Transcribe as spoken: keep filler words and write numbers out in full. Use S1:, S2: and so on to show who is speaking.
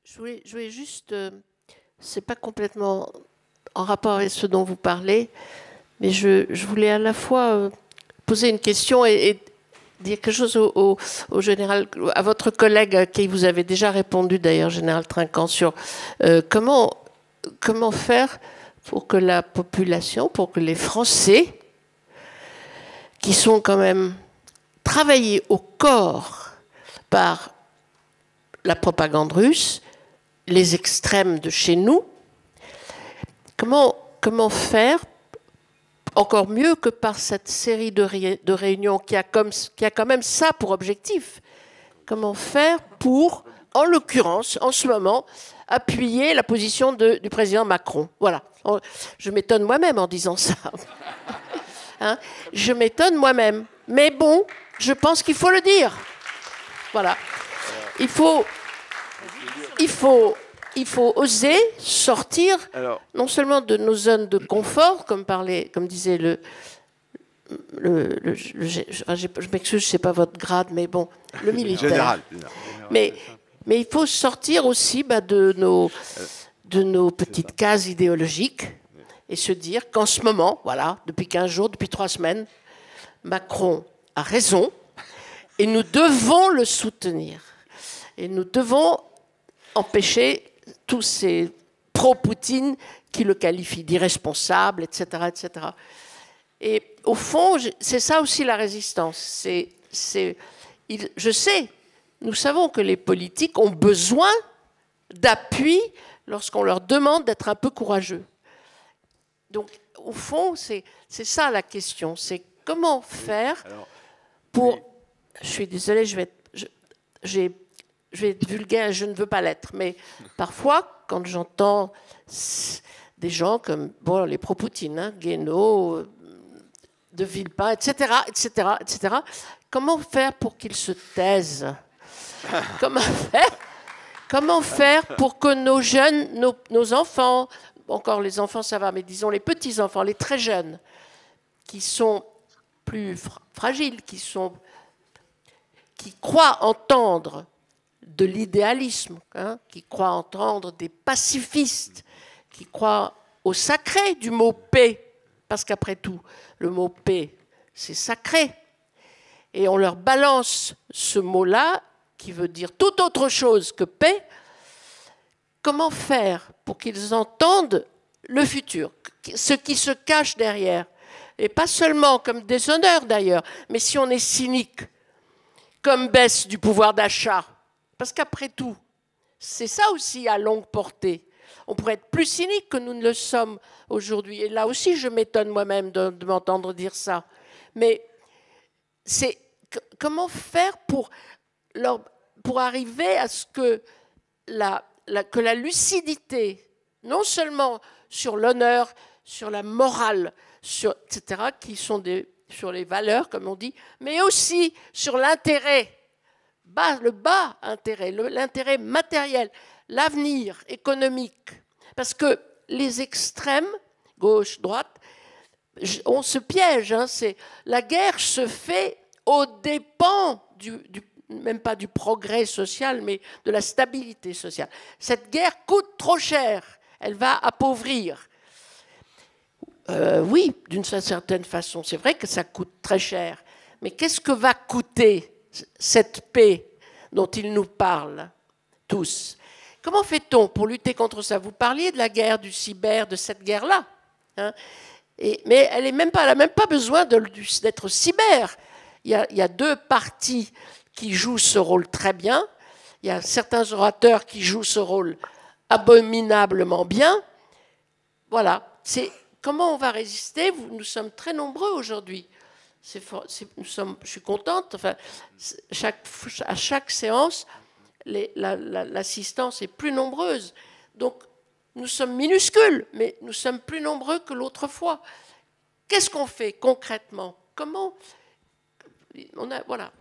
S1: Je voulais, je voulais juste, euh, c'est pas complètement en rapport avec ce dont vous parlez, mais je, je voulais à la fois euh, poser une question et, et dire quelque chose au, au, au général, à votre collègue à qui vous avez déjà répondu d'ailleurs, général Trinquant, sur euh, comment, comment faire pour que la population, pour que les Français, qui sont quand même travaillés au corps par la propagande russe, les extrêmes de chez nous, comment, comment faire encore mieux que par cette série de, ré, de réunions qui a, comme, qui a quand même ça pour objectif, comment faire pour, en l'occurrence, en ce moment, appuyer la position de, du président Macron. Voilà. Je m'étonne moi-même en disant ça. Hein, je m'étonne moi-même. Mais bon, je pense qu'il faut le dire. Voilà. Il faut... Il faut, il faut oser sortir Alors, non seulement de nos zones de confort, comme, parlait, comme disait le... le, le, le je, je m'excuse, je ne sais pas votre grade, mais bon, le militaire.
S2: Général.
S1: Mais, mais il faut sortir aussi bah, de, nos, de nos petites cases idéologiques et se dire qu'en ce moment, voilà, depuis quinze jours, depuis trois semaines, Macron a raison et nous devons le soutenir. Et nous devons empêcher tous ces pro-Poutine qui le qualifient d'irresponsable, et cetera, et cetera. Et au fond, c'est ça aussi la résistance. C'est, c'est, il, je sais, nous savons que les politiques ont besoin d'appui lorsqu'on leur demande d'être un peu courageux. Donc, au fond, c'est, c'est ça la question. C'est comment faire pour... Je suis désolée, je vais être... Je, j'ai, je vais être vulgaire, je ne veux pas l'être, mais parfois, quand j'entends des gens comme bon, les pro-Poutine, hein, Guénaud, De Villepin, et cetera, et cetera, et cetera, comment faire pour qu'ils se taisent? Comment faire, comment faire pour que nos jeunes, nos, nos enfants, encore les enfants ça va, mais disons les petits-enfants, les très jeunes, qui sont plus fragiles, qui, sont, qui croient entendre de l'idéalisme, hein, qui croient entendre des pacifistes, qui croient au sacré du mot paix, parce qu'après tout, le mot paix, c'est sacré. Et on leur balance ce mot-là, qui veut dire tout autre chose que paix. Comment faire pour qu'ils entendent le futur, ce qui se cache derrière? Et pas seulement comme déshonneur d'ailleurs, mais si on est cynique, comme baisse du pouvoir d'achat. Parce qu'après tout, c'est ça aussi à longue portée. On pourrait être plus cynique que nous ne le sommes aujourd'hui. Et là aussi, je m'étonne moi-même de, de m'entendre dire ça. Mais c'est comment faire pour, leur, pour arriver à ce que la, la, que la lucidité, non seulement sur l'honneur, sur la morale, sur, et cetera, qui sont des, sur les valeurs, comme on dit, mais aussi sur l'intérêt, bas, le bas intérêt, le, l'intérêt matériel, l'avenir économique. Parce que les extrêmes, gauche, droite, on se piège. Hein, c'est, la guerre se fait aux dépens, du, du, même pas du progrès social, mais de la stabilité sociale. Cette guerre coûte trop cher, elle va appauvrir. Euh, oui, d'une certaine façon, c'est vrai que ça coûte très cher. Mais qu'est-ce que va coûter cette paix dont ils nous parlent tous? Comment fait-on pour lutter contre ça? Vous parliez de la guerre du cyber, de cette guerre-là. Hein, et, mais elle n'a même, même pas besoin de, d'être cyber. Il y, a, il y a deux partis qui jouent ce rôle très bien. Il y a certains orateurs qui jouent ce rôle abominablement bien. Voilà. C'est, comment on va résister? Nous sommes très nombreux aujourd'hui. C'est, c'est, nous sommes, je suis contente. Enfin, chaque, à chaque séance, les, la, la, l'assistance est plus nombreuse. Donc, nous sommes minuscules, mais nous sommes plus nombreux que l'autre fois. Qu'est-ce qu'on fait concrètement? Comment on a, voilà.